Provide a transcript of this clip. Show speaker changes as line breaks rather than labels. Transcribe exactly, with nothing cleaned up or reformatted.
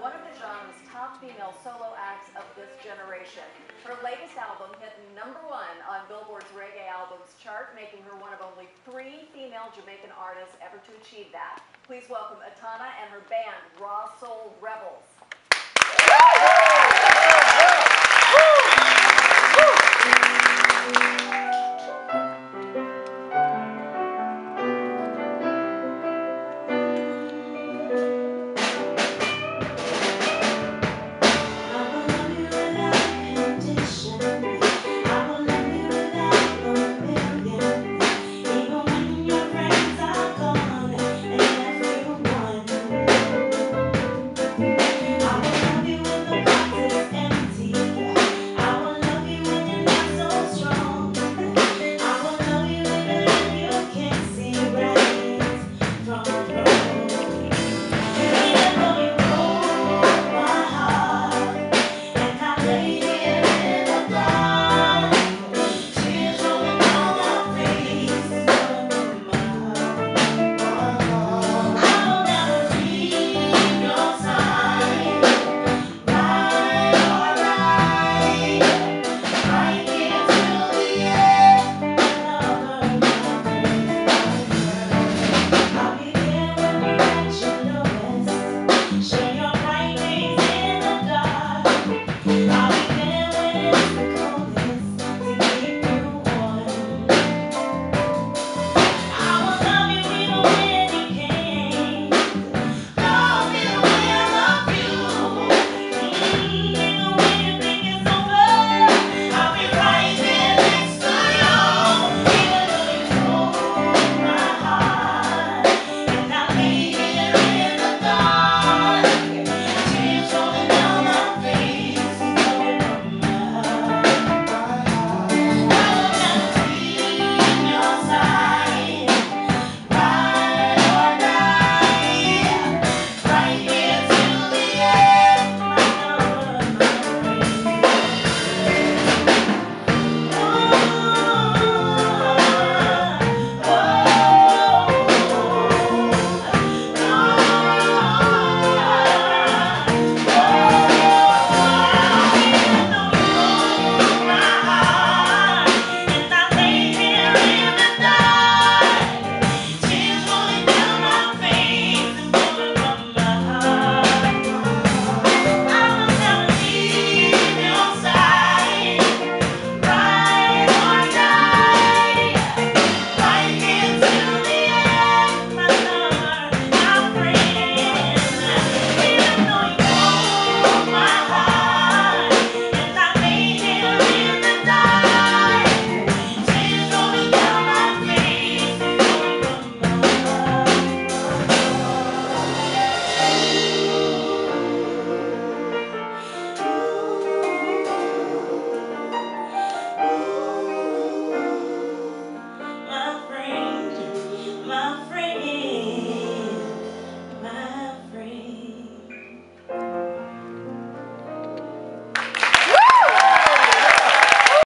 one of the genre's top female solo acts of this generation. Her latest album hit number one on Billboard's Reggae Albums chart, making her one of only three female Jamaican artists ever to achieve that. Please welcome Etana and her band, Rawsoul Rebels.